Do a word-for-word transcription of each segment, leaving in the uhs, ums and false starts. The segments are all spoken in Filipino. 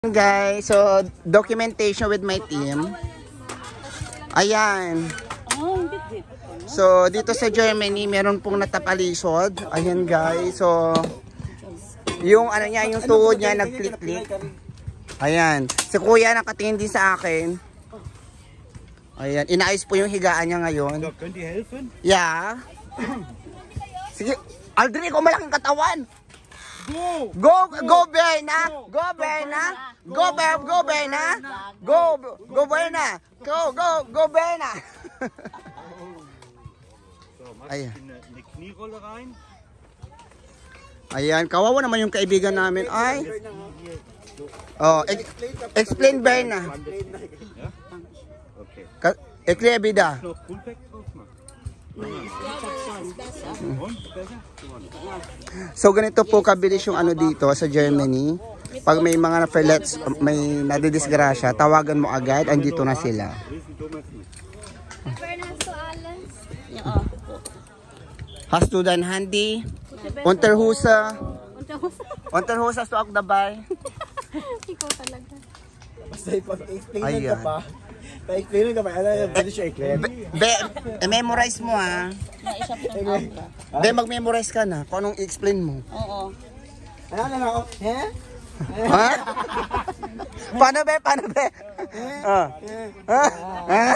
Guys, so documentation with my team. Ayan. So dito sa Germany, meron pong natapalisod. Ayan guys. So yung ano niya, yung tuhod niya nag-click-click. Ayan. Si Kuya nakatingin din sa akin. Ayan, inaayos po yung higaan niya ngayon. Könnt ihr helfen? Yeah. Sige, Aldrin, ikaw malaking katawan. Go! Go, go Berna! Go Berna! Go Ber, go Berna! Go, go Berna! Go, go, go Berna! So, mach Ayan. in eine Knierolle rein. Ayan, kawawa naman yung kaibigan namin. Ay. Oh, ex explain Berna. Ja? Okay. Ekle bida. Noch Pullback drauf machen. Und besser? So ganito po kabilis yung ano dito sa Germany. Pag may mga na-flats, may nadidisgrasya, tawagan mo agad, andito na sila. Hast du dein Handy? Unterhose? Unterhose hast du auch dabei? Ikaw talaga. Basta ipag-explain Ayan. ka pa. Pa-explain ka pa. Ano yung pwede siya i-clear? Be, memorize mo ha. Be, mag-memorize ka na kung anong i-explain mo. Oo. Ano na ako? Eh? Ha? Paano be? Paano be? Ah. Ha? Ha?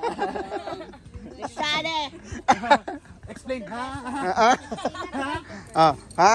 Sade! Explain ha? Ah. Ah. Ha?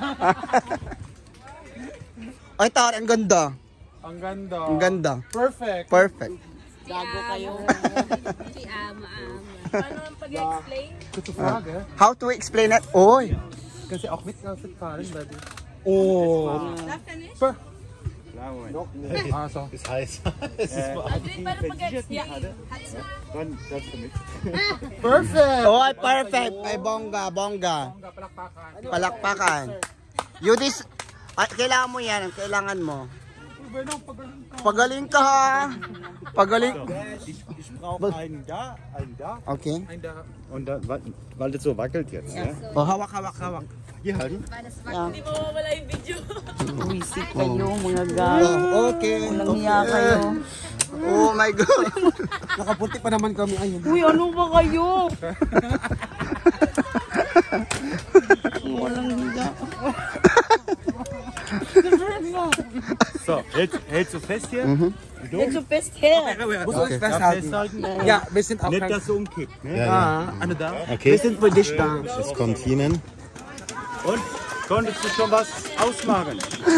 Ay, tar, ang ganda. Ang ganda. Ang ganda. Perfect. Perfect. Gago kayo. Si ama, ama. Paano ang pag-explain? Gusto frage? eh? How to explain it? Oy. Kasi auch mit fahren, buddy. Oh. Per. Klar, Moment. Ah, so. Ist heiß. Es ist Äh, Paano pag-explain? Dann das damit. Perfect. Oy, perfect. Ay, bongga, bongga. Palakpakan. Palakpakan. You this, ah, kailangan mo yan. Ang kailangan mo. Pagaling ka ha. Pagaling. Ich, ich brauche einen da, einen da. Okay. Und dann, weil, weil das so wackelt jetzt, ja? Oh, hawak, hawak, hawak. Hier halten. Hindi mo mawala yung video. Buwisit kayo, mga guys. Oh, okay. Walang hiya kayo. Oh my God. Nakapunti pa naman kami. Ayun. Uy, ano ba kayo? Walang hiya. So, hältst, hältst du fest hier? Jetzt so fest her. Musst du uns Ja, festhalten. festhalten. Ja, wir sind auch Nicht, kein... dass du umkippt. Ne? Ja, ja. Ano da? Okay, Wir sind für dich da. es kommt Ihnen. Und? Konntest du schon was ausmachen?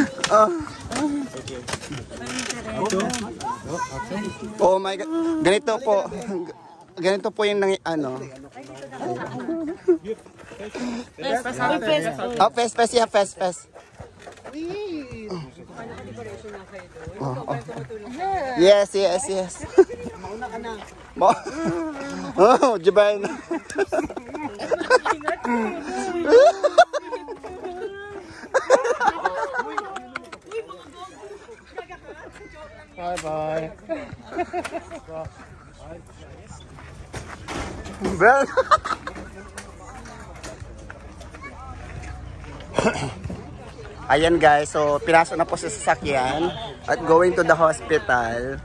Oh my God. Ganito po. Ganito po yung nangy ano. Oh, fest, fest, yeah, fest, fest. Oh, oh. Yes, yes, yes. Mo. Oh, Jaban. Bye bye. Well. Ayan guys, so pinasok na po sa sasakyan at going to the hospital.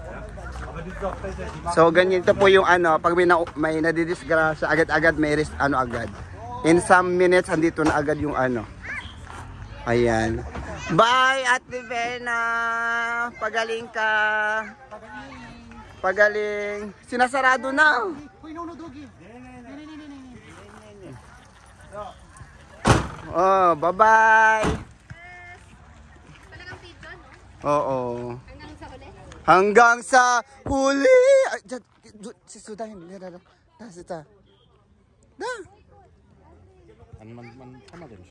So ganito po yung ano, pag may, na, may nadidisgrasya, agad-agad may risk, ano agad. In some minutes, andito na agad yung ano. Ayan. Bye, Ate Vena! Pagaling ka! Pagaling! Sinasarado na! Oh, bye-bye! Oo. Hanggang sa huli! Ay, dyan, si Sudahin. Da, da, da. Da, da. Man, man, man kann man den